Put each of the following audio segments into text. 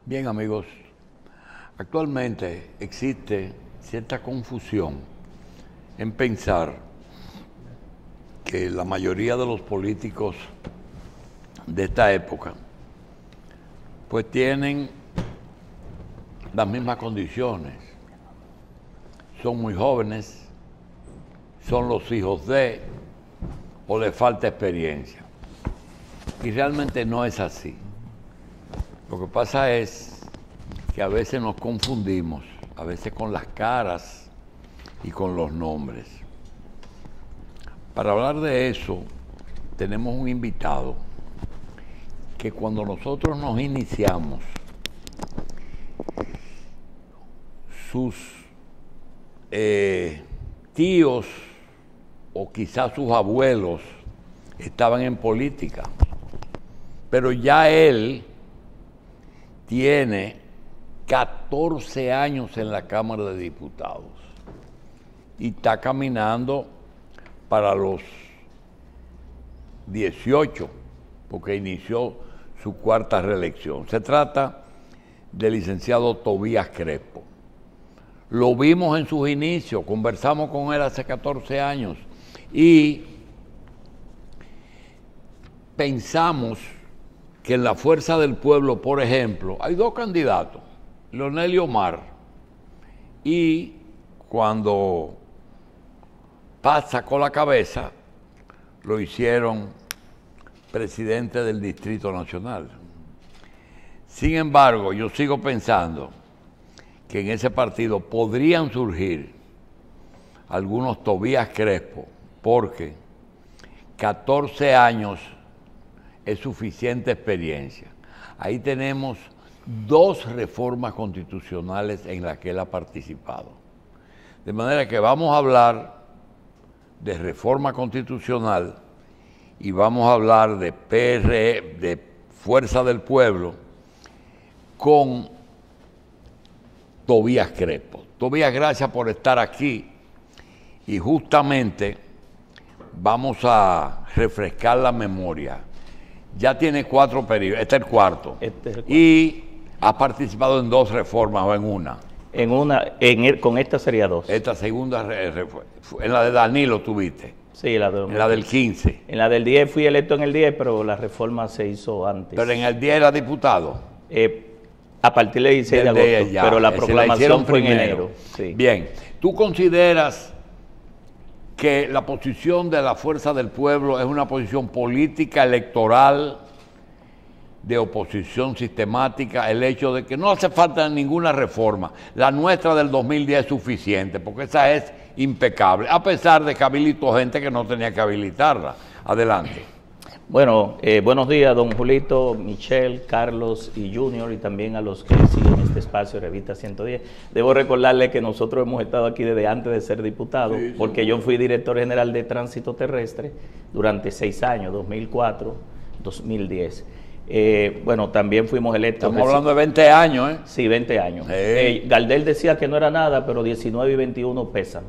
Bien, amigos, actualmente existe cierta confusión en pensar que la mayoría de los políticos de esta época pues tienen las mismas condiciones. Son muy jóvenes, son los hijos de, o les falta experiencia. Y realmente no es así. Lo que pasa es que a veces nos confundimos, a veces con las caras y con los nombres. Para hablar de eso, tenemos un invitado que cuando nosotros nos iniciamos, sus tíos o quizás sus abuelos estaban en política, pero ya él tiene 14 años en la Cámara de Diputados y está caminando para los 18, porque inició su cuarta reelección. Se trata del licenciado Tobías Crespo. Lo vimos en sus inicios, conversamos con él hace 14 años y pensamos que en la Fuerza del Pueblo, por ejemplo, hay dos candidatos, Leonel y Omar, y cuando Paz sacó la cabeza, lo hicieron presidente del Distrito Nacional. Sin embargo, yo sigo pensando que en ese partido podrían surgir algunos Tobías Crespo, porque 14 años es suficiente experiencia. Ahí tenemos 2 reformas constitucionales en las que él ha participado. De manera que vamos a hablar de reforma constitucional y vamos a hablar de PRE, de Fuerza del Pueblo, con Tobías Crespo. Tobías, gracias por estar aquí y justamente vamos a refrescar la memoria. Ya tiene 4 periodos, este es el cuarto. Y ha participado en 2 reformas o en una. Con esta sería 2. Esta segunda, en la de Danilo tuviste. Sí, en la del 15. En la del 10 fui electo en el 10, pero la reforma se hizo antes. Pero en el 10 era diputado. A partir del 16 de agosto, ya, pero la proclamación fue en enero. Sí. Bien, ¿tú consideras que la posición de la Fuerza del Pueblo es una posición política, electoral, de oposición sistemática, el hecho de que no hace falta ninguna reforma? La nuestra del 2010 es suficiente, porque esa es impecable, a pesar de que habilitó gente que no tenía que habilitarla. Adelante. Bueno, buenos días, don Julito, Michelle, Carlos y Junior, y también a los que siguen este espacio de Revista 110. Debo recordarle que nosotros hemos estado aquí desde antes de ser diputado, sí, porque yo fui director general de Tránsito Terrestre durante 6 años, 2004, 2010. Bueno, también fuimos electos. Estamos hablando de 20 años, ¿eh? Sí, 20 años. Gardel decía que no era nada, pero 19 y 21 pesan.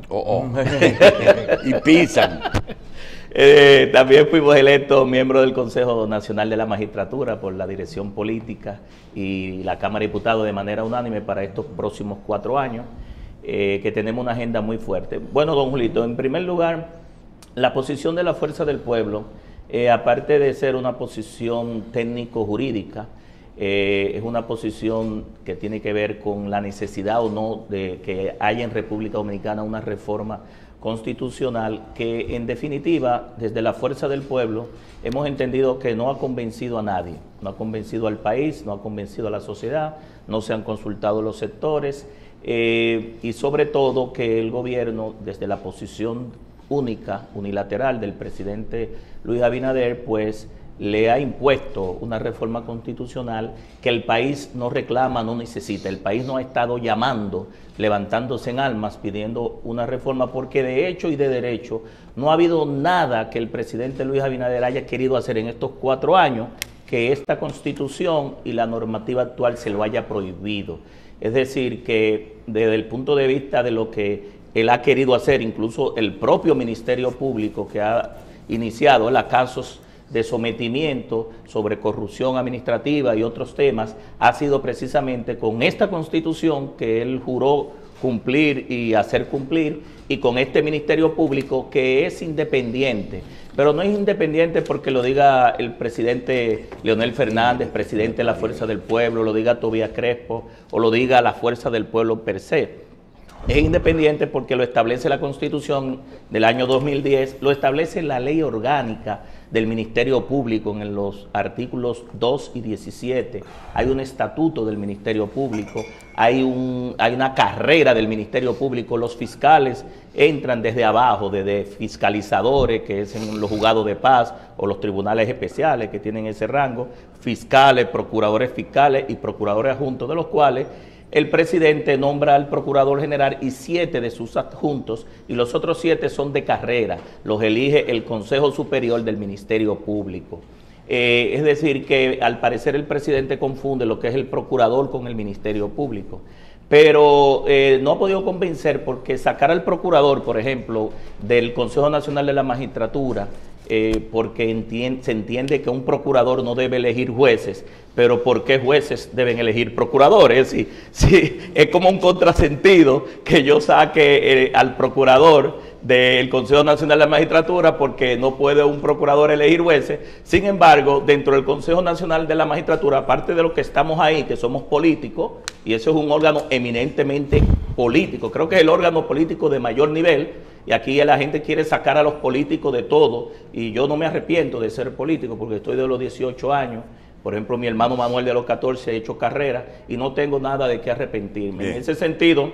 Y pisan. También fuimos electos miembros del Consejo Nacional de la Magistratura por la dirección política y la Cámara de Diputados de manera unánime para estos próximos 4 años, que tenemos una agenda muy fuerte. Bueno, don Julito, en primer lugar, la posición de la Fuerza del Pueblo, aparte de ser una posición técnico-jurídica, es una posición que tiene que ver con la necesidad o no de que haya en República Dominicana una reforma constitucional que, en definitiva, desde la Fuerza del Pueblo hemos entendido que no ha convencido a nadie, no ha convencido al país, no ha convencido a la sociedad, no se han consultado los sectores, y sobre todo que el gobierno, desde la posición única, unilateral del presidente Luis Abinader, pues le ha impuesto una reforma constitucional que el país no reclama, no necesita. El país no ha estado llamando, levantándose en armas, pidiendo una reforma, porque de hecho y de derecho no ha habido nada que el presidente Luis Abinader haya querido hacer en estos 4 años que esta Constitución y la normativa actual se lo haya prohibido. Es decir, que desde el punto de vista de lo que él ha querido hacer, incluso el propio Ministerio Público que ha iniciado casos de sometimiento sobre corrupción administrativa y otros temas ha sido precisamente con esta Constitución que él juró cumplir y hacer cumplir, y con este Ministerio Público que es independiente, pero no es independiente porque lo diga el presidente Leonel Fernández, presidente de la Fuerza del Pueblo, lo diga Tobías Crespo o lo diga la Fuerza del Pueblo per se. Es independiente porque lo establece la Constitución del año 2010, lo establece la Ley Orgánica del Ministerio Público en los artículos 2 y 17. Hay un estatuto del Ministerio Público, hay una carrera del Ministerio Público. Los fiscales entran desde abajo, desde fiscalizadores, que es en los juzgados de paz o los tribunales especiales que tienen ese rango, fiscales, procuradores fiscales y procuradores adjuntos, de los cuales el presidente nombra al procurador general y 7 de sus adjuntos, y los otros 7 son de carrera, los elige el Consejo Superior del Ministerio Público. Es decir, que al parecer el presidente confunde lo que es el procurador con el Ministerio Público. Pero no ha podido convencer, porque sacar al procurador, por ejemplo, del Consejo Nacional de la Magistratura, porque se entiende que un procurador no debe elegir jueces, pero ¿por qué jueces deben elegir procuradores? Sí, es como un contrasentido que yo saque al procurador del Consejo Nacional de la Magistratura porque no puede un procurador elegir jueces. Sin embargo, dentro del Consejo Nacional de la Magistratura, aparte de los que estamos ahí, que somos políticos, y eso es un órgano eminentemente político, creo que es el órgano político de mayor nivel, y aquí la gente quiere sacar a los políticos de todo, y yo no me arrepiento de ser político porque estoy de los 18 años. Por ejemplo, mi hermano Manuel de los 14 ha hecho carrera y no tengo nada de qué arrepentirme. Bien. En ese sentido,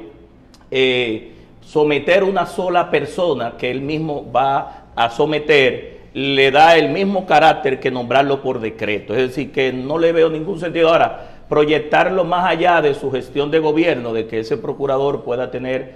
someter una sola persona que él mismo va a someter le da el mismo carácter que nombrarlo por decreto. Es decir, que no le veo ningún sentido. Ahora, proyectarlo más allá de su gestión de gobierno, de que ese procurador pueda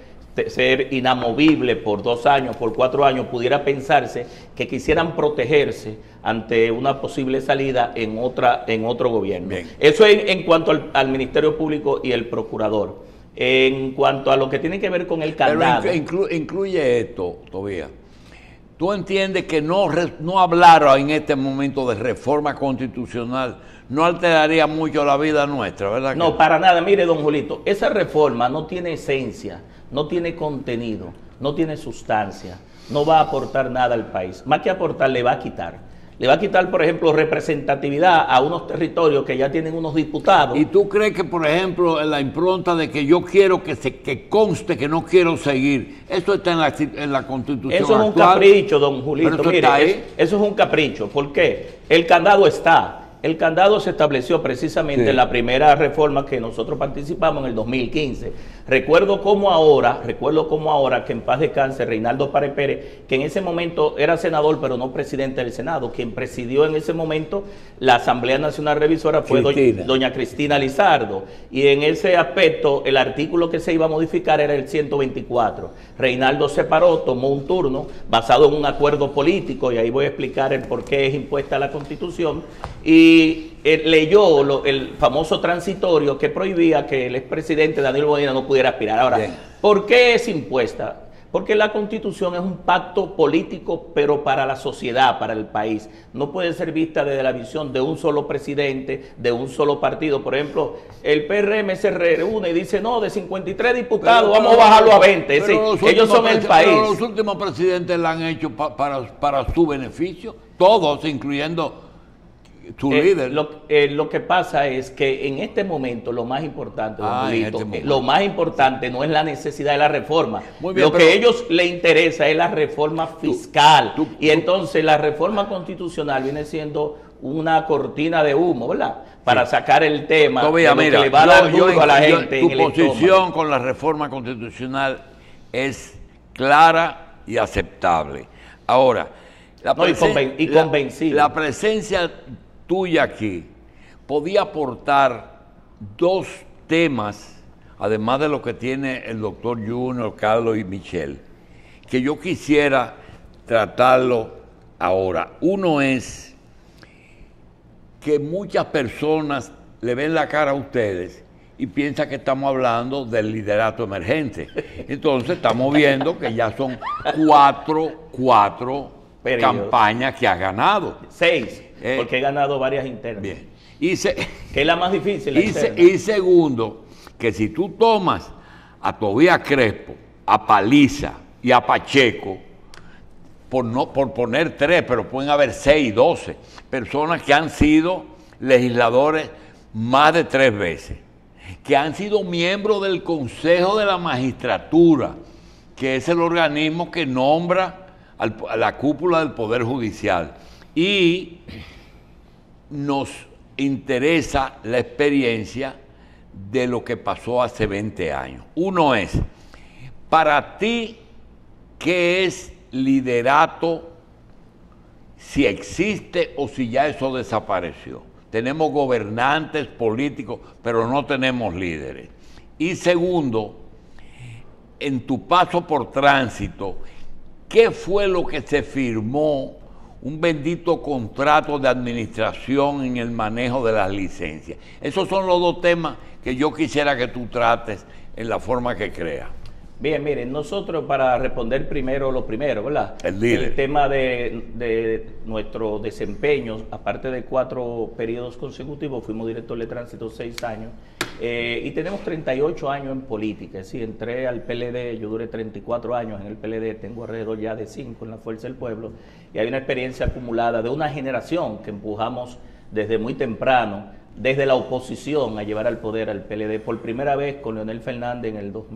ser inamovible por 2 años, por 4 años, pudiera pensarse que quisieran protegerse ante una posible salida en otro gobierno. Bien. Eso en cuanto al Ministerio Público y el procurador. En cuanto a lo que tiene que ver con el candado. Pero incluye esto, Tobías. ¿Tú entiendes que no hablar en este momento de reforma constitucional no alteraría mucho la vida nuestra, verdad? No, para nada. Mire, don Julito, esa reforma no tiene esencia, no tiene contenido, no tiene sustancia, no va a aportar nada al país. Más que aportar, le va a quitar. Le va a quitar, por ejemplo, representatividad a unos territorios que ya tienen unos diputados. ¿Y tú crees que, por ejemplo, en la impronta de que yo quiero que conste que no quiero seguir, eso está en la Constitución actual? Eso es un capricho, don Julito. Mire, eso es un capricho. ¿Por qué? El candado está. El candado se estableció precisamente en la primera reforma que nosotros participamos en el 2015. Recuerdo como ahora, que en paz descanse Reinaldo Párez Pérez, que en ese momento era senador, pero no presidente del Senado. Quien presidió en ese momento la Asamblea Nacional Revisora fue doña Cristina Lizardo. Y en ese aspecto, el artículo que se iba a modificar era el 124. Reinaldo se paró, tomó un turno basado en un acuerdo político, y ahí voy a explicar el por qué es impuesta la Constitución, y leyó el famoso transitorio que prohibía que el expresidente Danilo Medina no pudiera aspirar. Ahora, bien, ¿por qué es impuesta? Porque la Constitución es un pacto político, pero para la sociedad, para el país. No puede ser vista desde la visión de un solo presidente, de un solo partido. Por ejemplo, el PRM se reúne y dice, no, de 53 diputados vamos a bajarlo a 20. Es decir, ellos son el país. Pero los últimos presidentes la han hecho para su beneficio, todos, incluyendo tu líder. Lo que pasa es que en este momento lo más importante, lo más importante no es la necesidad de la reforma. Bien, lo que a ellos les interesa es la reforma fiscal. Y entonces la reforma constitucional viene siendo una cortina de humo, ¿verdad? Para sacar el tema de lo que le va a dar duro a la gente. Tu posición con la reforma constitucional es clara y aceptable. Ahora, convencible. La presencia tuya aquí podía aportar 2 temas, además de lo que tiene el doctor Junior, Carlos y Michelle, que yo quisiera tratarlo ahora. Uno es que muchas personas le ven la cara a ustedes y piensan que estamos hablando del liderato emergente. Entonces estamos viendo que ya son cuatro campañas que has ganado. 6, porque he ganado varias internas. Bien. Que es la más difícil. Y segundo, que si tú tomas a Tobías Crespo, a Paliza y a Pacheco, por poner 3, pero pueden haber 6, 12 personas que han sido legisladores más de 3 veces, que han sido miembros del Consejo de la Magistratura, que es el organismo que nombra a la cúpula del Poder Judicial. Y nos interesa la experiencia de lo que pasó hace 20 años. Uno es, para ti, ¿qué es liderato? Si existe o si ya eso desapareció. Tenemos gobernantes políticos, pero no tenemos líderes. Y segundo, en tu paso por Tránsito, ¿qué fue lo que se firmó? Un bendito contrato de administración en el manejo de las licencias. Esos son los 2 temas que yo quisiera que tú trates en la forma que creas. Bien, miren, nosotros para responder primero lo primero, ¿verdad? El tema de nuestro desempeño, aparte de 4 periodos consecutivos, fuimos director de Tránsito 6 años, y tenemos 38 años en política. Es decir, entré al PLD, yo duré 34 años en el PLD, tengo alrededor ya de 5 en la Fuerza del Pueblo, y hay una experiencia acumulada de una generación que empujamos desde muy temprano, desde la oposición, a llevar al poder al PLD, por primera vez con Leonel Fernández en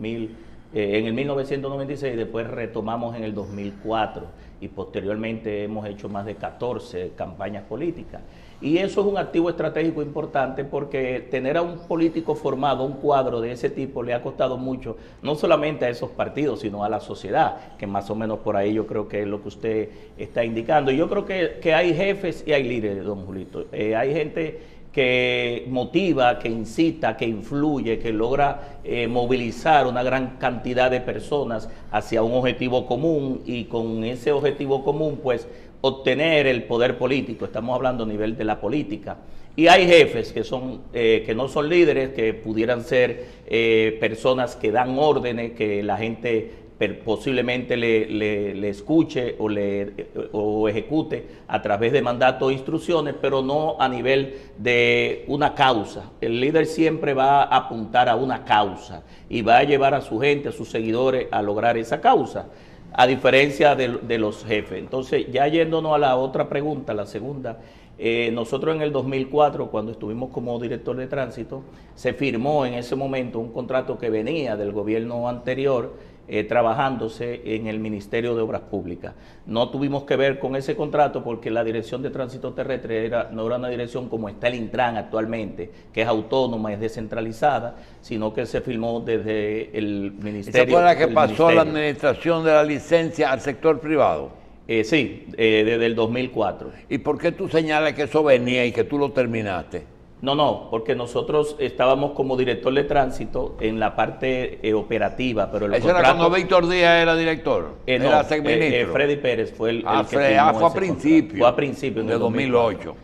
el 1996, después retomamos en el 2004 y posteriormente hemos hecho más de 14 campañas políticas. Y eso es un activo estratégico importante porque tener a un político formado, un cuadro de ese tipo, le ha costado mucho, no solamente a esos partidos, sino a la sociedad, que más o menos por ahí yo creo que es lo que usted está indicando. Y yo creo que hay jefes y hay líderes, don Julito. Hay gente que motiva, que incita, que influye, que logra movilizar una gran cantidad de personas hacia un objetivo común, y con ese objetivo común pues obtener el poder político. Estamos hablando a nivel de la política. Y hay jefes que no son líderes, que pudieran ser personas que dan órdenes, que la gente posiblemente le escuche o ejecute a través de mandatos o instrucciones, pero no a nivel de una causa. El líder siempre va a apuntar a una causa y va a llevar a su gente, a sus seguidores, a lograr esa causa, a diferencia de los jefes. Entonces, ya yéndonos a la otra pregunta, la segunda, nosotros en el 2004, cuando estuvimos como director de Tránsito, se firmó en ese momento un contrato que venía del gobierno anterior, trabajándose en el Ministerio de Obras Públicas. No tuvimos que ver con ese contrato porque la Dirección de Tránsito Terrestre no era una dirección como está el Intran actualmente, que es autónoma, es descentralizada, sino que se firmó desde el Ministerio. ¿Esa fue la que pasó la administración de la licencia al sector privado? Sí, desde el 2004. ¿Y por qué tú señalas que eso venía y que tú lo terminaste? No, porque nosotros estábamos como director de Tránsito en la parte operativa, pero ¿Eso era cuando Víctor Díaz era director? Era Freddy Pérez fue el que firmó fue a principio. Fue a principio, en de 2008.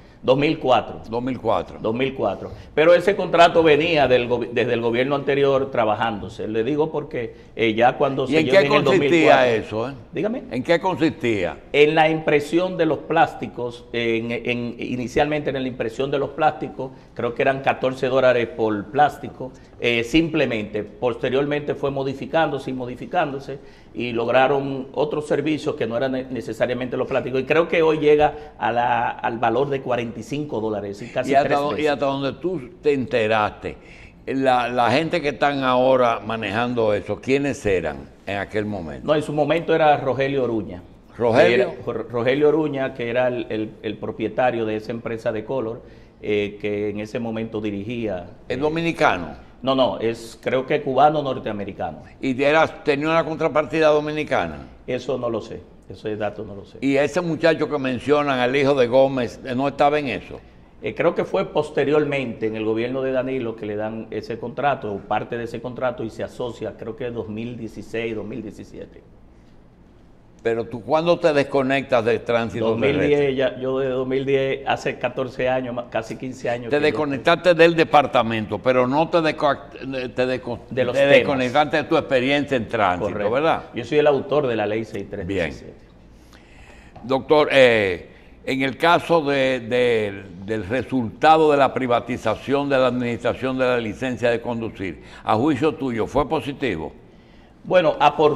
2004. Pero ese contrato venía desde el gobierno anterior trabajándose. Le digo porque ya cuando se llegó en el 2004. ¿Y en qué consistía eso? Dígame. ¿En qué consistía? En la impresión de los plásticos, inicialmente en la impresión de los plásticos, creo que eran $14 por plástico, simplemente. Posteriormente fue modificándose y lograron otros servicios que no eran necesariamente los plásticos. Y creo que hoy llega al valor de $45 y casi 3 veces. Y hasta donde tú te enteraste, la gente que están ahora manejando eso, ¿quiénes eran en aquel momento? No, en su momento era Rogelio Oruña. Rogelio Oruña, que era el propietario de esa empresa de Color, que en ese momento dirigía. ¿Es dominicano? No, creo que cubano-norteamericano. ¿Y tenía una contrapartida dominicana? Eso no lo sé, ese dato no lo sé. ¿Y ese muchacho que mencionan, el hijo de Gómez, no estaba en eso? Creo que fue posteriormente en el gobierno de Danilo que le dan ese contrato, o parte de ese contrato, y se asocia, creo que en 2016, 2017. Pero tú, ¿cuándo te desconectas del Tránsito 2010, yo de 2010, hace 14 años, casi 15 años. Te desconectaste del departamento, pero no te desconectaste de tu experiencia en Tránsito, correcto, ¿verdad? Yo soy el autor de la ley 6317. Bien. Doctor, en el caso del resultado de la privatización de la administración de la licencia de conducir, a juicio tuyo, ¿fue positivo? Bueno,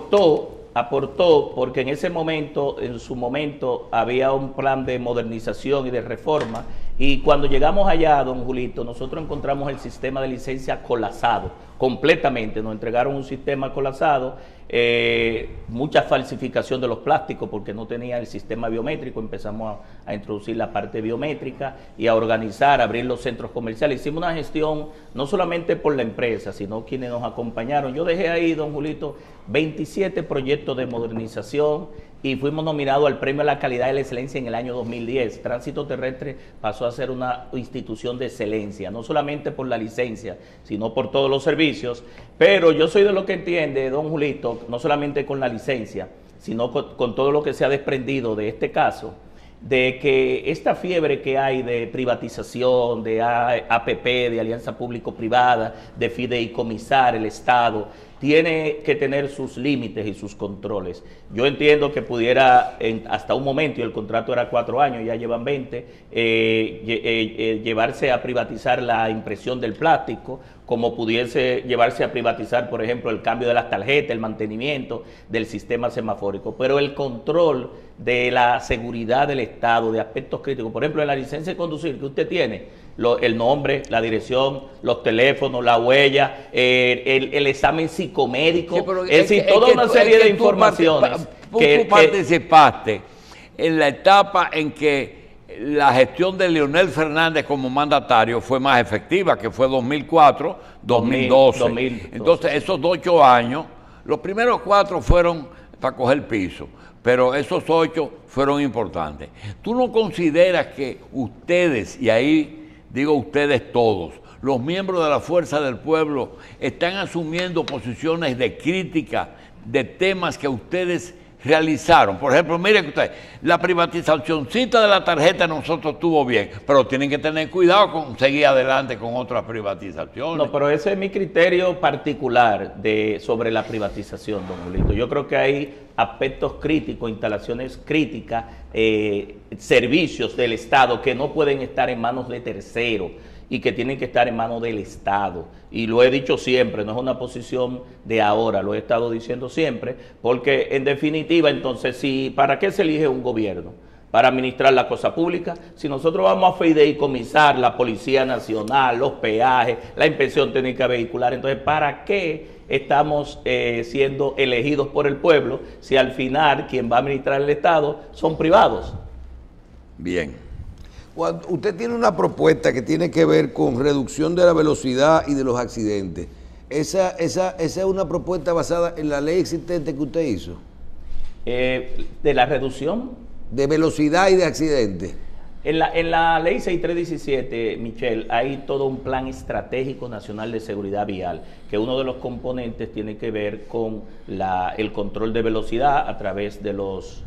aportó porque en ese momento, en su momento, había un plan de modernización y de reforma, y cuando llegamos allá, don Julito, nosotros encontramos el sistema de licencia colapsado, completamente, nos entregaron un sistema colapsado, mucha falsificación de los plásticos porque no tenía el sistema biométrico, empezamos a introducir la parte biométrica y a organizar, a abrir los centros comerciales. Hicimos una gestión no solamente por la empresa, sino quienes nos acompañaron. Yo dejé ahí, don Julito, 27 proyectos de modernización y fuimos nominados al Premio a la Calidad y la Excelencia en el año 2010. Tránsito Terrestre pasó a ser una institución de excelencia, no solamente por la licencia, sino por todos los servicios. Pero yo soy de lo que entiende, don Julito, no solamente con la licencia, sino con todo lo que se ha desprendido de este caso, de que esta fiebre que hay de privatización, de APP, de alianza público-privada, de fideicomisar el Estado, tiene que tener sus límites y sus controles. Yo entiendo que pudiera, hasta un momento, y el contrato era 4 años, ya llevan 20, llevarse a privatizar la impresión del plástico, como pudiese llevarse a privatizar, por ejemplo, el cambio de las tarjetas, el mantenimiento del sistema semafórico, pero el control de la seguridad del Estado, de aspectos críticos, por ejemplo, en la licencia de conducir que usted tiene, el nombre, la dirección, los teléfonos, la huella, el examen psicomédico, sí, es decir, toda una serie de informaciones. Tú participaste en la etapa en que la gestión de Leonel Fernández como mandatario fue más efectiva, que fue 2004, 2012. 2012. Entonces, esos 8 años, los primeros 4 fueron para coger piso, pero esos 8 fueron importantes. ¿Tú no consideras que ustedes, y ahí digo ustedes todos, los miembros de la Fuerza del Pueblo, están asumiendo posiciones de crítica de temas que ustedes realizaron? Por ejemplo, miren usted, la privatizacióncita de la tarjeta nosotros estuvo bien, pero tienen que tener cuidado con seguir adelante con otras privatizaciones. No, pero ese es mi criterio particular sobre la privatización, don Julito. Yo creo que hay aspectos críticos, instalaciones críticas, servicios del Estado que no pueden estar en manos de terceros y que tienen que estar en manos del Estado. Y lo he dicho siempre, no es una posición de ahora, lo he estado diciendo siempre, porque en definitiva, entonces, ¿para qué se elige un gobierno? Para administrar la cosa pública. Si nosotros vamos a fideicomisar la Policía Nacional, los peajes, la inspección técnica vehicular, entonces, ¿para qué estamos siendo elegidos por el pueblo si al final quien va a administrar el Estado son privados? Bien. Cuando usted tiene una propuesta que tiene que ver con reducción de la velocidad y de los accidentes. ¿Esa es una propuesta basada en la ley existente que usted hizo? ¿De la reducción? De velocidad y de accidentes. En la ley 6317, Michelle, hay todo un plan estratégico nacional de seguridad vial, que uno de los componentes tiene que ver con el control de velocidad a través de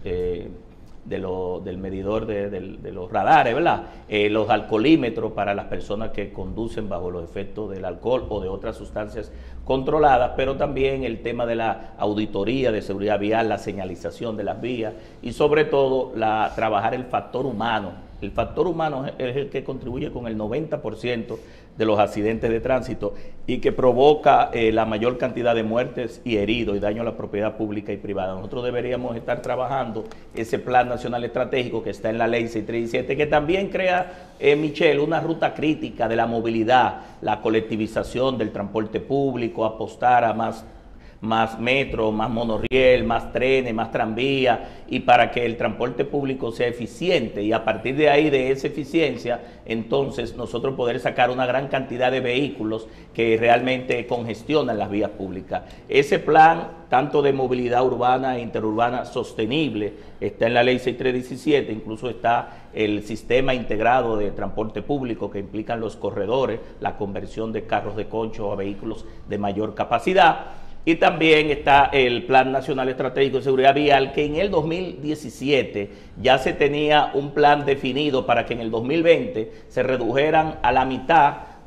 del medidor de los radares, ¿verdad? Los alcoholímetros para las personas que conducen bajo los efectos del alcohol o de otras sustancias controladas, pero también el tema de la auditoría de seguridad vial, la señalización de las vías y sobre todo trabajar el factor humano. El factor humano es el que contribuye con el 90% de los accidentes de tránsito y que provoca la mayor cantidad de muertes y heridos y daño a la propiedad pública y privada. Nosotros deberíamos estar trabajando ese Plan Nacional Estratégico que está en la Ley 637, que también crea, Michelle, una ruta crítica de la movilidad, la colectivización del transporte público, apostar a más metro, más monorriel, más trenes, más tranvía, y para que el transporte público sea eficiente y a partir de ahí, de esa eficiencia, entonces nosotros poder sacar una gran cantidad de vehículos que realmente congestionan las vías públicas. Ese plan, tanto de movilidad urbana e interurbana sostenible, está en la ley 6317, incluso está el sistema integrado de transporte público que implican los corredores, la conversión de carros de concho a vehículos de mayor capacidad. Y también está el Plan Nacional Estratégico de Seguridad Vial, que en el 2017 ya se tenía un plan definido para que en el 2020 se redujeran a la mitad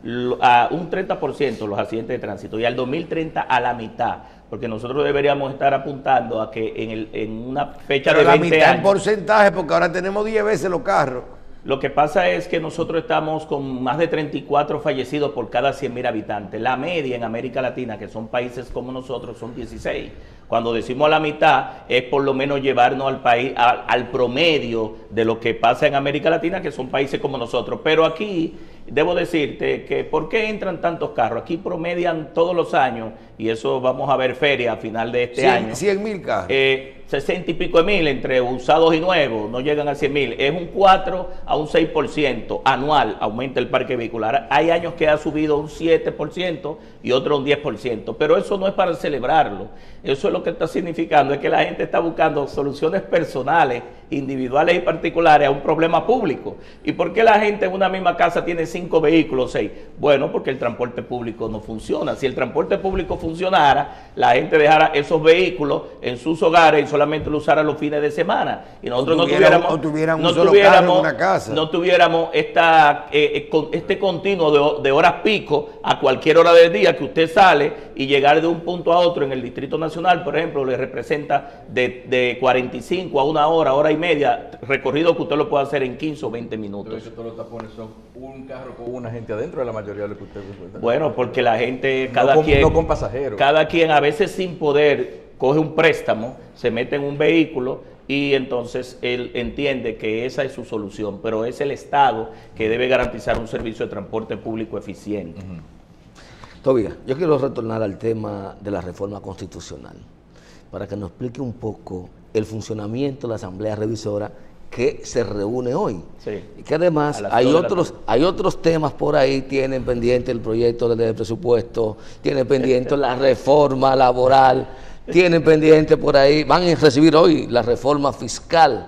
a un 30% los accidentes de tránsito y al 2030 a la mitad, porque nosotros deberíamos estar apuntando a que en una fecha Pero de 20 la mitad en años... porcentaje, porque ahora tenemos 10 veces los carros. Lo que pasa es que nosotros estamos con más de 34 fallecidos por cada 100.000 habitantes. La media en América Latina, que son países como nosotros, son 16. Cuando decimos la mitad, es por lo menos llevarnos al país, al promedio de lo que pasa en América Latina, que son países como nosotros. Pero aquí, debo decirte que ¿por qué entran tantos carros? Aquí promedian todos los años, y eso vamos a ver feria a final de este año. 100.000 carros. 60 y pico de mil entre usados y nuevos, no llegan a 100.000, es un 4 a un 6% anual, aumenta el parque vehicular. Hay años que ha subido un 7% y otro un 10%, pero eso no es para celebrarlo, eso es lo que está significando, es que la gente está buscando soluciones personales, individuales y particulares a un problema público. ¿Y por qué la gente en una misma casa tiene 5 vehículos, 6? Bueno, porque el transporte público no funciona. Si el transporte público funcionara, la gente dejara esos vehículos en sus hogares y solamente lo usara los fines de semana. Y nosotros no tuviéramos este continuo de horas pico a cualquier hora del día que usted sale y llegar de un punto a otro en el Distrito Nacional, por ejemplo, le representa de 45 a una hora y media, recorrido que usted lo puede hacer en 15 o 20 minutos. Entonces todos los tapones son un carro con una gente adentro de la mayoría de lo que usted ve. Bueno, porque la gente, no con pasajeros. Cada quien a veces sin poder coge un préstamo, se mete en un vehículo y entonces él entiende que esa es su solución, pero es el Estado que debe garantizar un servicio de transporte público eficiente. Todavía, yo quiero retornar al tema de la reforma constitucional, para que nos explique un poco el funcionamiento de la Asamblea Revisora que se reúne hoy. Sí. Y que además hay otros temas por ahí, tienen pendiente el proyecto de presupuesto, tienen pendiente la reforma laboral, tienen pendiente por ahí, van a recibir hoy la reforma fiscal,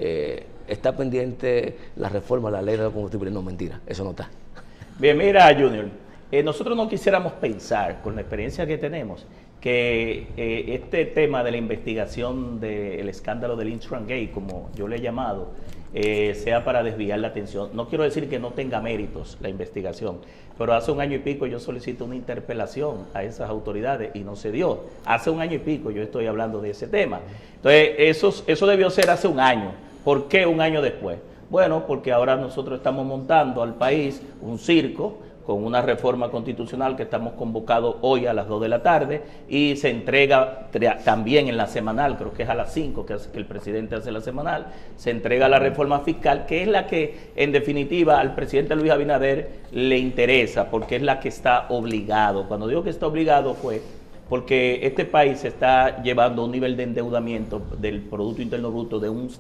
está pendiente la reforma de la ley de combustible. No, mentira, eso no está. Bien, mira, Junior, nosotros no quisiéramos pensar, con la experiencia que tenemos, que este tema de la investigación del escándalo del Intragate, como yo le he llamado, sea para desviar la atención. No quiero decir que no tenga méritos la investigación, pero hace un año y pico yo solicité una interpelación a esas autoridades y no se dio. Hace un año y pico yo estoy hablando de ese tema. Entonces, eso debió ser hace un año. ¿Por qué un año después? Bueno, porque ahora nosotros estamos montando al país un circo con una reforma constitucional que estamos convocados hoy a las 2 de la tarde y se entrega también en la semanal, creo que es a las 5 que el presidente hace la semanal, se entrega la reforma fiscal, que es la que en definitiva al presidente Luis Abinader le interesa, porque es la que está obligado. Cuando digo que está obligado fue porque este país está llevando a un nivel de endeudamiento del Producto Interno Bruto de un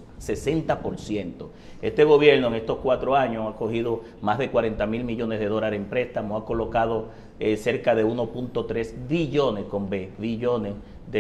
60%. Este gobierno en estos 4 años ha cogido más de 40.000 millones de dólares en préstamos, ha colocado cerca de 1.3 billones, con B, billones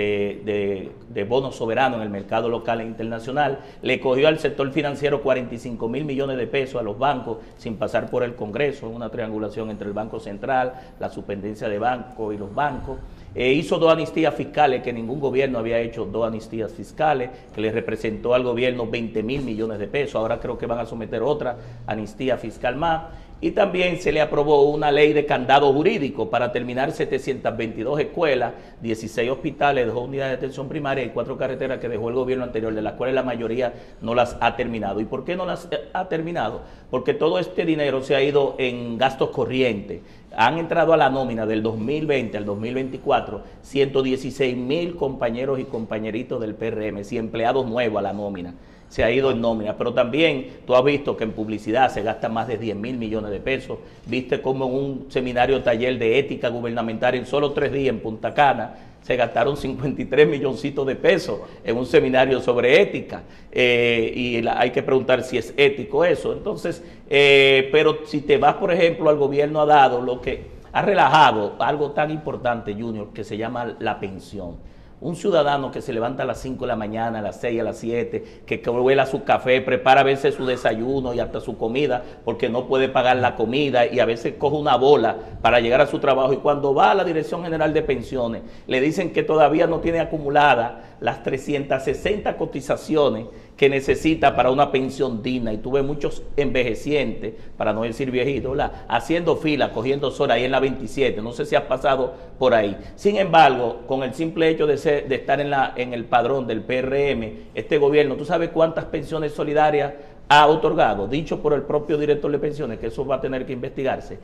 de bonos soberanos en el mercado local e internacional, le cogió al sector financiero 45.000 millones de pesos a los bancos sin pasar por el Congreso, una triangulación entre el Banco Central, la superintendencia de bancos y los bancos. Hizo 2 amnistías fiscales, que ningún gobierno había hecho 2 amnistías fiscales, que le representó al gobierno 20.000 millones de pesos. Ahora creo que van a someter otra amnistía fiscal más. Y también se le aprobó una ley de candado jurídico para terminar 722 escuelas, 16 hospitales, 2 unidades de atención primaria y 4 carreteras que dejó el gobierno anterior, de las cuales la mayoría no las ha terminado. ¿Y por qué no las ha terminado? Porque todo este dinero se ha ido en gastos corrientes. Han entrado a la nómina del 2020 al 2024 116.000 compañeros y compañeritos del PRM, y empleados nuevos a la nómina. Se ha ido en nómina, pero también tú has visto que en publicidad se gasta más de 10.000 millones de pesos. Viste como en un seminario taller de ética gubernamental en solo 3 días en Punta Cana se gastaron 53 milloncitos de pesos en un seminario sobre ética, y hay que preguntar si es ético eso. Entonces, pero si te vas, por ejemplo, al gobierno ha dado lo que ha relajado algo tan importante, Junior, que se llama la pensión. Un ciudadano que se levanta a las 5 de la mañana, a las 6, a las 7, que vuela su café, prepara a veces su desayuno y hasta su comida, porque no puede pagar la comida, y a veces coge una bola para llegar a su trabajo, y cuando va a la Dirección General de Pensiones, le dicen que todavía no tiene acumuladas las 360 cotizaciones que necesita para una pensión digna, y tuve muchos envejecientes, para no decir viejitos, ¿verdad?, haciendo fila, cogiendo sol ahí en la 27, no sé si has pasado por ahí. Sin embargo, con el simple hecho de estar en el padrón del PRM, este gobierno, ¿tú sabes cuántas pensiones solidarias ha otorgado? Dicho por el propio director de pensiones, que eso va a tener que investigarse,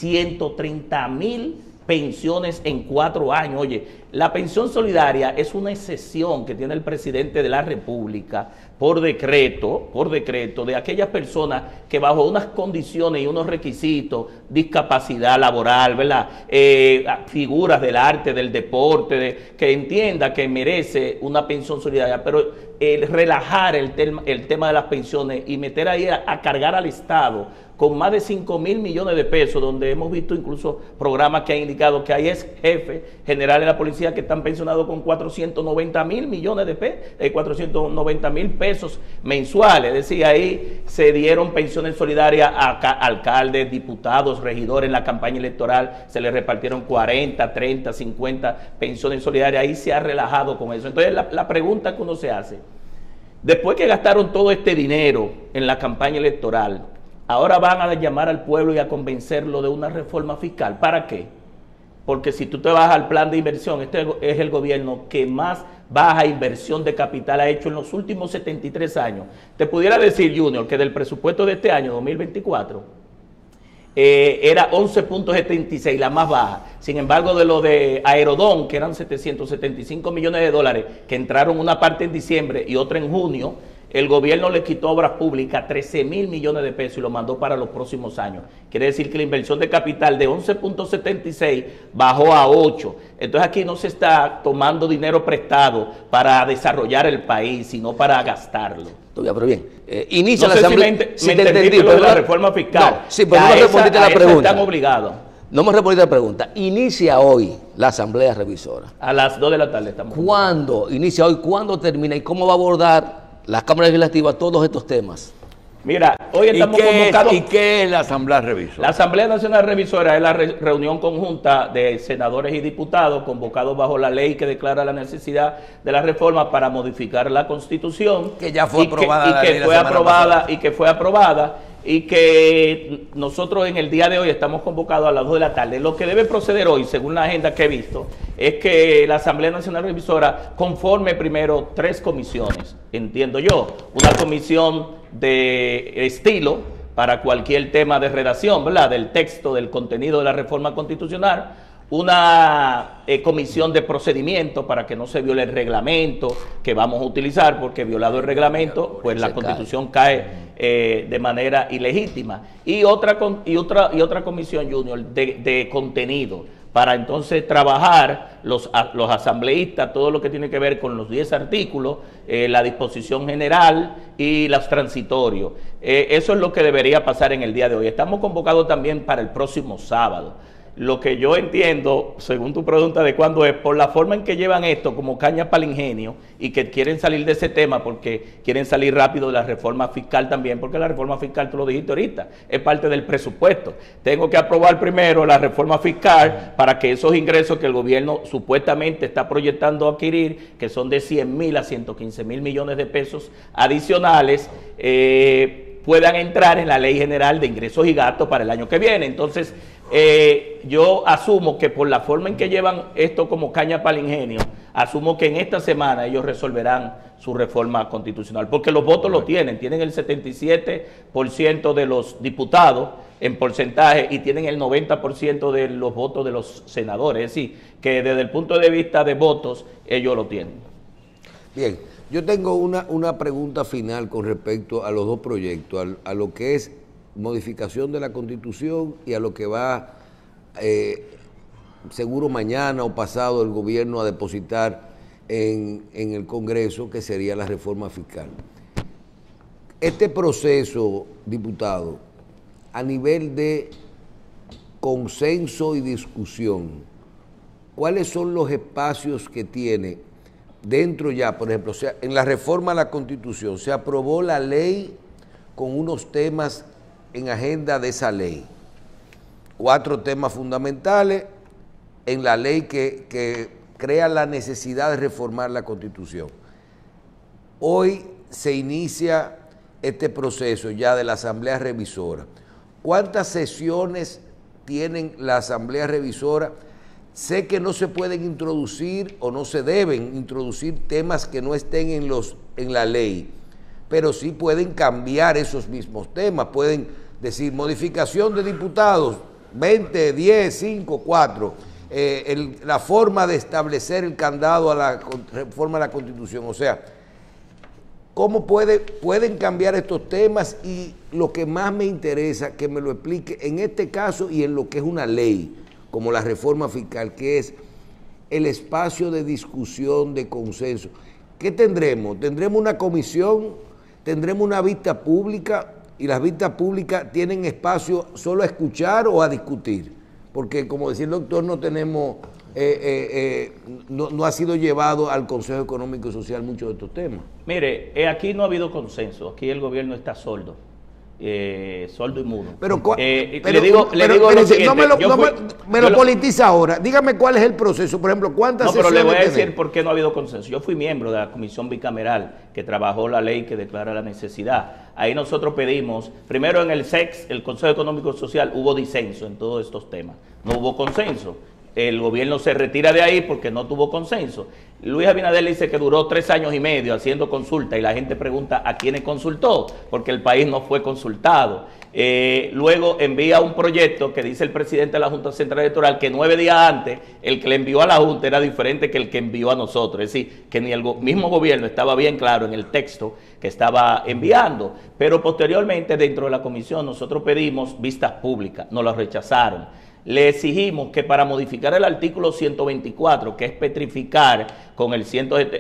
130,000 pensiones en 4 años. Oye, la pensión solidaria es una excepción que tiene el presidente de la República por decreto, de aquellas personas que bajo unas condiciones y unos requisitos, discapacidad laboral, ¿verdad?, figuras del arte, del deporte, que entienda que merece una pensión solidaria, pero relajar el tema de las pensiones y meter ahí a cargar al Estado con más de 5,000 millones de pesos, donde hemos visto incluso programas que han indicado que hay jefes generales de la policía que están pensionados con 490,000 millones de pesos, 490,000 pesos mensuales. Es decir, ahí se dieron pensiones solidarias a alcaldes, diputados, regidores en la campaña electoral, se les repartieron 40, 30, 50 pensiones solidarias. Ahí se ha relajado con eso. Entonces la pregunta que uno se hace, después que gastaron todo este dinero en la campaña electoral, ahora van a llamar al pueblo y a convencerlo de una reforma fiscal. ¿Para qué? Porque si tú te vas al plan de inversión, este es el gobierno que más baja inversión de capital ha hecho en los últimos 73 años. Te pudiera decir, Junior, que del presupuesto de este año, 2024, era 11.76, la más baja. Sin embargo, de lo de Aerodón, que eran 775 millones de dólares, que entraron una parte en diciembre y otra en junio, el gobierno le quitó a Obras Públicas 13,000 millones de pesos y lo mandó para los próximos años. Quiere decir que la inversión de capital de 11.76 bajó a 8. Entonces aquí no se está tomando dinero prestado para desarrollar el país, sino para gastarlo. Pero bien, inicia no la sé asamblea. si me entendiste lo de la reforma fiscal. No, sí, pero no me respondiste la pregunta. Están obligados. No me respondiste la pregunta. Inicia hoy la asamblea revisora. A las 2 de la tarde estamos. ¿Cuándo inicia hoy? ¿Cuándo termina? ¿Y cómo va a abordar la Cámara Legislativa todos estos temas? Mira, hoy estamos convocados. ¿Y qué es la Asamblea Revisora? La Asamblea Nacional Revisora es la reunión conjunta de senadores y diputados convocados bajo la ley que declara la necesidad de la reforma para modificar la Constitución. Que ya fue aprobada. Y que fue aprobada. Y que nosotros en el día de hoy estamos convocados a las 2 de la tarde. Lo que debe proceder hoy, según la agenda que he visto, es que la Asamblea Nacional Revisora conforme primero 3 comisiones, entiendo yo. Una comisión de estilo para cualquier tema de redacción, ¿verdad?, del texto, del contenido de la reforma constitucional. Una comisión de procedimiento para que no se viole el reglamento que vamos a utilizar, porque violado el reglamento, pues la Constitución cae de manera ilegítima. Y otra comisión, Junior, de contenido, para entonces trabajar los asambleístas, todo lo que tiene que ver con los 10 artículos, la disposición general y los transitorios. Eso es lo que debería pasar en el día de hoy. Estamos convocados también para el próximo sábado. Lo que yo entiendo, según tu pregunta de cuándo es, por la forma en que llevan esto como caña para el ingenio y que quieren salir de ese tema porque quieren salir rápido de la reforma fiscal también, porque la reforma fiscal, tú lo dijiste ahorita, es parte del presupuesto. Tengo que aprobar primero la reforma fiscal para que esos ingresos que el gobierno supuestamente está proyectando adquirir, que son de 100,000 a 115,000 millones de pesos adicionales, puedan entrar en la Ley General de Ingresos y Gastos para el año que viene. Entonces, yo asumo que por la forma en que llevan esto como caña para el ingenio, asumo que en esta semana ellos resolverán su reforma constitucional, porque los votos lo tienen el 77% de los diputados en porcentaje y tienen el 90% de los votos de los senadores, es decir, que desde el punto de vista de votos ellos lo tienen. Bien, yo tengo una pregunta final con respecto a los 2 proyectos, a lo que es modificación de la Constitución y a lo que va seguro mañana o pasado el gobierno a depositar en el Congreso, que sería la reforma fiscal. Este proceso, diputado, a nivel de consenso y discusión, ¿cuáles son los espacios que tiene dentro ya? Por ejemplo, en la reforma a la Constitución se aprobó la ley con unos temas en agenda de esa ley, 4 temas fundamentales en la ley que crea la necesidad de reformar la Constitución. Hoy se inicia este proceso ya de la Asamblea Revisora, ¿cuántas sesiones tienen la Asamblea Revisora? Sé que no se pueden introducir o no se deben introducir temas que no estén en la ley, pero sí pueden cambiar esos mismos temas, pueden decir modificación de diputados, 20, 10, 5, 4, la forma de establecer el candado a la reforma de la Constitución, o sea, ¿cómo pueden cambiar estos temas? Y lo que más me interesa, que me lo explique en este caso y en lo que es una ley, como la reforma fiscal, que es el espacio de discusión, de consenso. ¿Qué tendremos? ¿Tendremos una comisión? ¿Tendremos una vista pública? Y las vistas públicas tienen espacio solo a escuchar o a discutir. Porque, como decía el doctor, no tenemos, no ha sido llevado al Consejo Económico y Social muchos de estos temas. Mire, aquí no ha habido consenso, aquí el gobierno está sordo. Sordo y mudo. Le digo lo siguiente, no me lo politiza ahora. Dígame cuál es el proceso, por ejemplo, ¿cuántas sesiones? No, pero le voy a decir por qué no ha habido consenso. Yo fui miembro de la comisión bicameral que trabajó la ley que declara la necesidad. Ahí nosotros pedimos, primero en el SEX, el Consejo Económico y Social, hubo disenso en todos estos temas. No hubo consenso. El gobierno se retira de ahí porque no tuvo consenso. Luis Abinader dice que duró 3 años y medio haciendo consulta y la gente pregunta a quiénes consultó, porque el país no fue consultado. Luego envía un proyecto que dice el presidente de la Junta Central Electoral que 9 días antes el que le envió a la Junta era diferente que el que envió a nosotros. Es decir, que ni el mismo gobierno estaba bien claro en el texto que estaba enviando. Pero posteriormente dentro de la comisión nosotros pedimos vistas públicas, nos las rechazaron. Le exigimos que para modificar el artículo 124, que es petrificar con el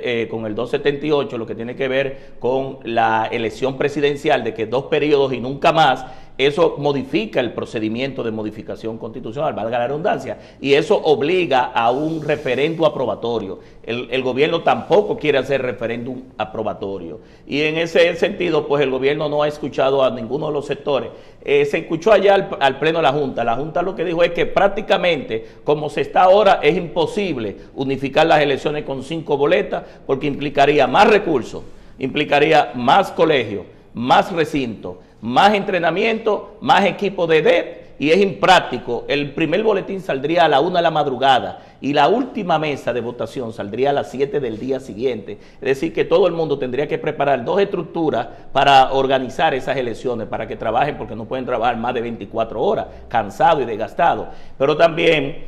278, lo que tiene que ver con la elección presidencial de que 2 periodos y nunca más, eso modifica el procedimiento de modificación constitucional, valga la redundancia, y eso obliga a un referéndum aprobatorio. El gobierno tampoco quiere hacer referéndum aprobatorio. Y en ese sentido, pues el gobierno no ha escuchado a ninguno de los sectores. Se escuchó allá al pleno de la Junta. La Junta lo que dijo es que prácticamente, como se está ahora, es imposible unificar las elecciones con 5 boletas, porque implicaría más recursos, implicaría más colegios, más recintos, más entrenamiento, más equipo de DEP, y es impráctico. El primer boletín saldría a la 1 de la madrugada y la última mesa de votación saldría a las 7 del día siguiente. Es decir, que todo el mundo tendría que preparar 2 estructuras para organizar esas elecciones, para que trabajen, porque no pueden trabajar más de 24 horas, cansado y desgastado. Pero también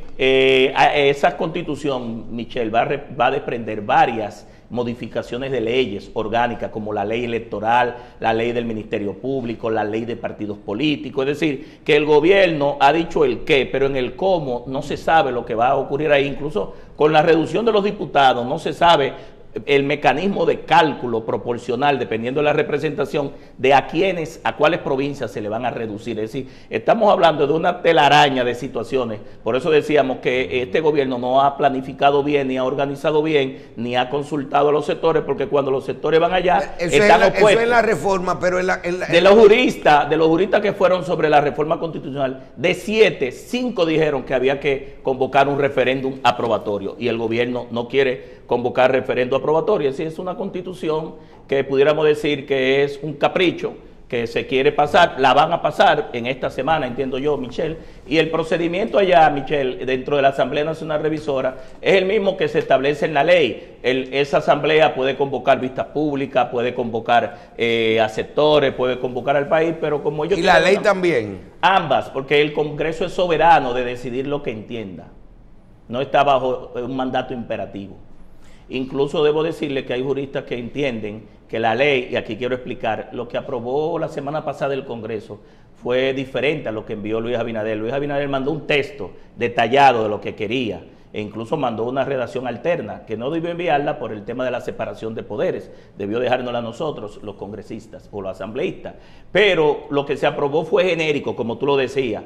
esa constitución, Michelle, va a desprender varias modificaciones de leyes orgánicas como la ley electoral, la ley del Ministerio Público, la ley de partidos políticos. Es decir, que el gobierno ha dicho el qué, pero en el cómo no se sabe lo que va a ocurrir ahí. Incluso con la reducción de los diputados no se sabe el mecanismo de cálculo proporcional, dependiendo de la representación, de a cuáles provincias se le van a reducir. Es decir, estamos hablando de una telaraña de situaciones. Por eso decíamos que este gobierno no ha planificado bien, ni ha organizado bien, ni ha consultado a los sectores, porque cuando los sectores van allá, están opuestos. Eso es la reforma, pero de los juristas que fueron sobre la reforma constitucional, de 7, 5 dijeron que había que convocar un referéndum aprobatorio, y el gobierno no quiere convocar referéndum aprobatorio. Es decir, es una constitución que pudiéramos decir que es un capricho que se quiere pasar, la van a pasar en esta semana, entiendo yo, Michelle, y el procedimiento allá, Michelle, dentro de la Asamblea Nacional Revisora, es el mismo que se establece en la ley. Esa asamblea puede convocar vistas públicas, puede convocar a sectores, puede convocar al país, pero como ellos... ¿Y la ley también? Ambas, porque el Congreso es soberano de decidir lo que entienda, no está bajo un mandato imperativo. Incluso debo decirle que hay juristas que entienden que la ley, y aquí quiero explicar, lo que aprobó la semana pasada el Congreso fue diferente a lo que envió Luis Abinader. Luis Abinader mandó un texto detallado de lo que quería, e incluso mandó una redacción alterna, que no debió enviarla por el tema de la separación de poderes, debió dejárnosla a nosotros, los congresistas o los asambleístas. Pero lo que se aprobó fue genérico, como tú lo decías,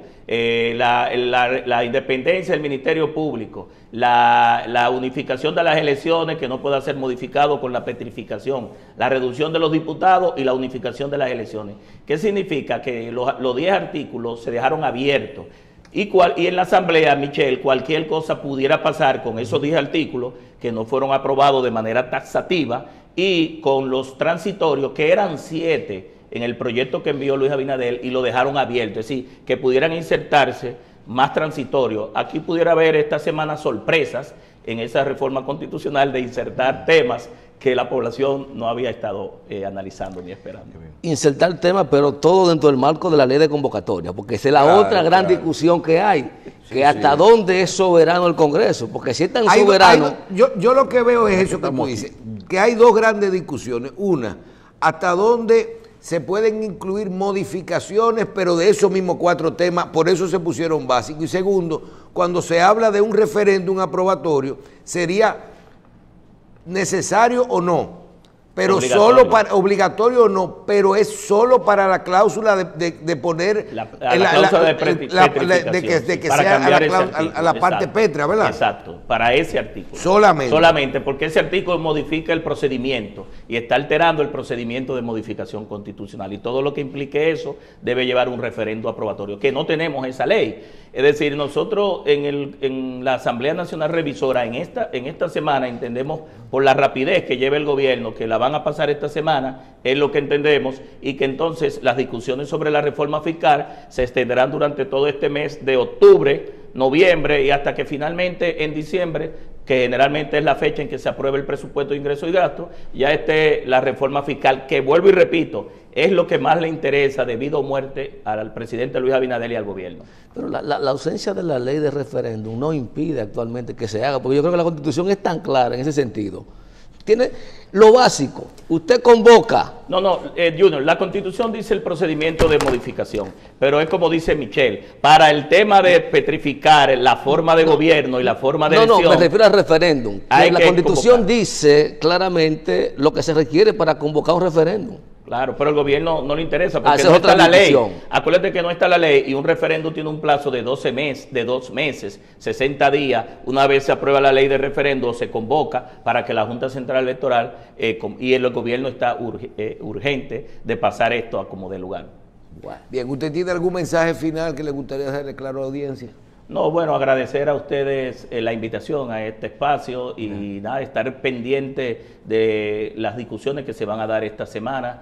la independencia del Ministerio Público, la unificación de las elecciones, que no pueda ser modificado con la petrificación, la reducción de los diputados y la unificación de las elecciones. ¿Qué significa? Que los 10 artículos se dejaron abiertos. Y en la Asamblea, Michelle, cualquier cosa pudiera pasar con esos 10 artículos que no fueron aprobados de manera taxativa, y con los transitorios, que eran 7 en el proyecto que envió Luis Abinader, y lo dejaron abierto, es decir, que pudieran insertarse más transitorios. Aquí pudiera haber esta semana sorpresas en esa reforma constitucional de insertar temas que la población no había estado analizando ni esperando. Insertar temas, pero todo dentro del marco de la ley de convocatoria, porque esa es la otra gran discusión que hay, que hasta dónde es soberano el Congreso, porque si es tan soberano... Yo lo que veo es eso que tú dices, que hay dos grandes discusiones. Una, hasta dónde se pueden incluir modificaciones, pero de esos mismos 4 temas, por eso se pusieron básicos. Y segundo, cuando se habla de un referéndum aprobatorio, sería necesario o no, pero obligatorio. solo para, obligatorio o no, pero es solo para la cláusula de poner la cláusula de que sea a la parte pétrea, ¿verdad? Exacto, para ese artículo. Solamente, porque ese artículo modifica el procedimiento y está alterando el procedimiento de modificación constitucional, y todo lo que implique eso debe llevar un referendo aprobatorio, que no tenemos esa ley. Es decir, nosotros en la Asamblea Nacional Revisora, en esta semana, entendemos, por la rapidez que lleva el gobierno, que la van a pasar esta semana, es lo que entendemos, y que entonces las discusiones sobre la reforma fiscal se extenderán durante todo este mes de octubre, noviembre, y hasta que finalmente en diciembre, que generalmente es la fecha en que se aprueba el presupuesto de ingresos y gastos, ya esté la reforma fiscal, que vuelvo y repito, es lo que más le interesa de vida o muerte al presidente Luis Abinader y al gobierno. Pero la ausencia de la ley de referéndum no impide actualmente que se haga, porque yo creo que la Constitución es tan clara en ese sentido. Tiene lo básico, usted convoca. No, Junior, la Constitución dice el procedimiento de modificación, pero es como dice Michelle, para el tema de petrificar la forma de gobierno y la forma de elección. No, me refiero al referéndum. La Constitución dice claramente lo que se requiere para convocar un referéndum. Claro, pero al gobierno no le interesa porque no está la ley. Acuérdate que no está la ley, y un referéndum tiene un plazo de 2 meses, 60 días. Una vez se aprueba la ley de referéndum, se convoca para que la Junta Central Electoral y el gobierno está urgente de pasar esto a como dé lugar. Bien, ¿usted tiene algún mensaje final que le gustaría dejarle claro a la audiencia? No, bueno, agradecer a ustedes la invitación a este espacio y nada, estar pendiente de las discusiones que se van a dar esta semana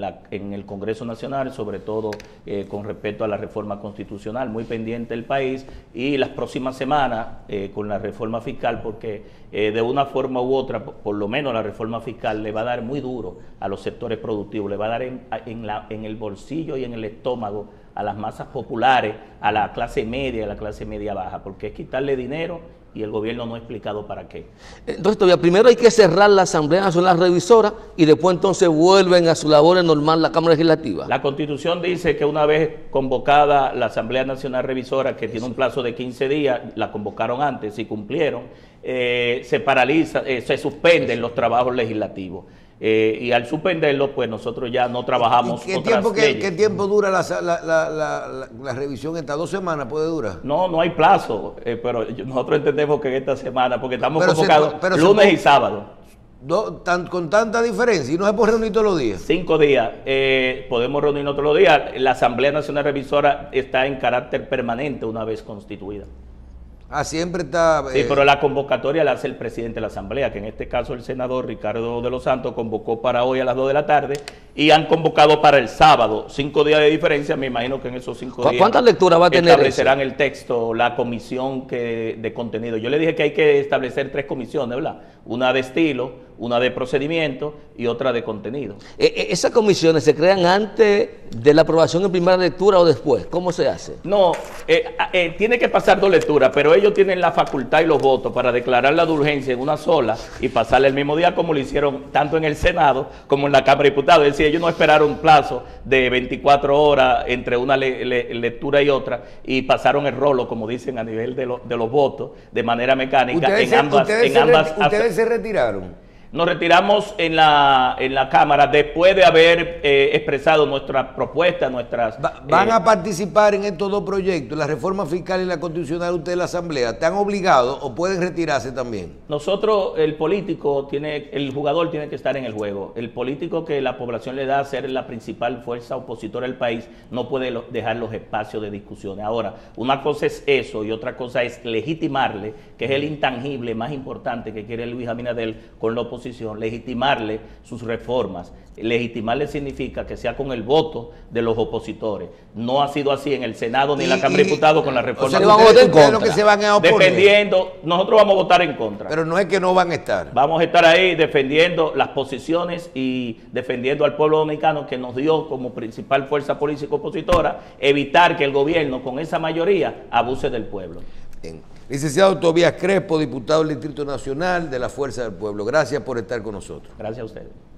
en el Congreso Nacional, sobre todo con respecto a la reforma constitucional, muy pendiente el país, y las próximas semanas con la reforma fiscal, porque de una forma u otra, por lo menos la reforma fiscal le va a dar muy duro a los sectores productivos, le va a dar en el bolsillo y en el estómago a las masas populares, a la clase media y a la clase media baja, porque es quitarle dinero y el gobierno no ha explicado para qué. Entonces, todavía primero hay que cerrar la Asamblea Nacional Revisora y después entonces vuelven a su labor normal la Cámara Legislativa. La Constitución dice que una vez convocada la Asamblea Nacional Revisora, que tiene un plazo de 15 días, la convocaron antes y cumplieron, se paraliza, se suspenden los trabajos legislativos. Y al suspenderlo, pues nosotros ya no trabajamos. ¿Qué tiempo dura la revisión esta? ¿2 semanas puede durar? No hay plazo, pero nosotros entendemos que en esta semana, porque estamos convocados lunes y sábado. Con tanta diferencia, ¿y no se puede reunir todos los días? 5 días, podemos reunirnos todos los días. La Asamblea Nacional Revisora está en carácter permanente una vez constituida. Siempre está... Sí, pero la convocatoria la hace el presidente de la Asamblea, que en este caso el senador Ricardo de los Santos convocó para hoy a las 2 de la tarde y han convocado para el sábado. 5 días de diferencia, me imagino que en esos 5 días... ¿Cuántas lecturas va a tener establecerán el texto, la comisión de contenido. Yo le dije que hay que establecer 3 comisiones, ¿verdad? Una de estilo, una de procedimiento y otra de contenido. ¿Esas comisiones se crean antes de la aprobación en primera lectura o después? ¿Cómo se hace? No, tiene que pasar 2 lecturas, pero ellos tienen la facultad y los votos para declarar la de urgencia en una sola y pasarla el mismo día, como lo hicieron tanto en el Senado como en la Cámara de Diputados. Es decir, ellos no esperaron un plazo de 24 horas entre una lectura y otra y pasaron el rolo, como dicen, a nivel de los votos de manera mecánica. ¿Ustedes se retiraron? Nos retiramos en la Cámara después de haber expresado nuestras propuestas, nuestras... ¿Van a participar en estos 2 proyectos, la reforma fiscal y la constitucional, ustedes la Asamblea? ¿Te han obligado o pueden retirarse también? Nosotros, el jugador tiene que estar en el juego. El político que la población le da a ser la principal fuerza opositora del país no puede dejar los espacios de discusiones. Ahora, una cosa es eso y otra cosa es legitimarle, que es el intangible más importante que quiere Luis Abinader con la oposición, oposición, legitimarle sus reformas. Legitimarle significa que sea con el voto de los opositores. No ha sido así en el Senado ni en la Cámara de Diputados con la reforma. O sea, ustedes lo que se van a oponer. Defendiendo, nosotros vamos a votar en contra. Pero no es que no van a estar. Vamos a estar ahí defendiendo las posiciones y defendiendo al pueblo dominicano que nos dio como principal fuerza política opositora, evitar que el gobierno con esa mayoría abuse del pueblo. Bien. Licenciado Tobías Crespo, diputado del Distrito Nacional de la Fuerza del Pueblo. Gracias por estar con nosotros. Gracias a ustedes.